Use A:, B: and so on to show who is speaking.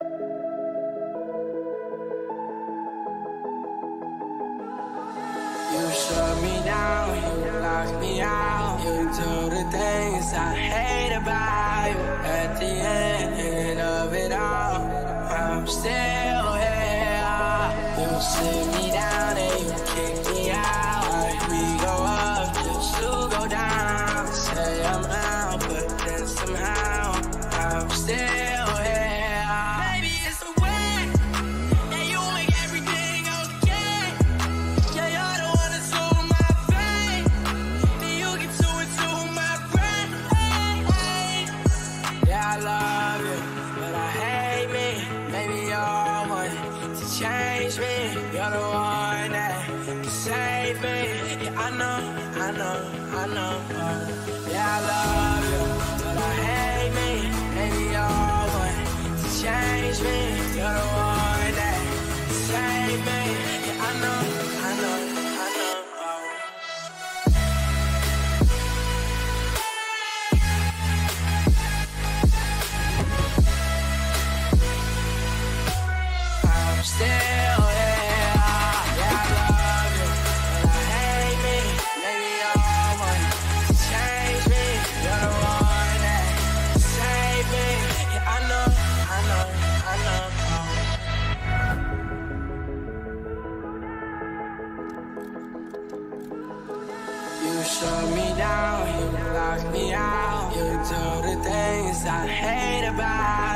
A: You shut me down, you locked me out. You do the things I hate about you. At the end of it all, I'm still here. You sit me down and you kick me out. We go up just to go down. Say I'm out, but then somehow I'm still here. Baby, it's the way that you make everything okay. Yeah, you're the one that's over my brain. Then you get to my brain. Yeah, I love you, but I hate me. Maybe you're one to change me. You're the one that can save me. Yeah, I know. Yeah, I love you, but I hate me. Maybe you're one to change me. You're the one that can save me. Yeah, I know. I'm still here. Yeah, I love you, but I hate me. Maybe you're one to change me. You're the one that can save me. Yeah, I know. You shut me down, you lock me out. You do the things I hate about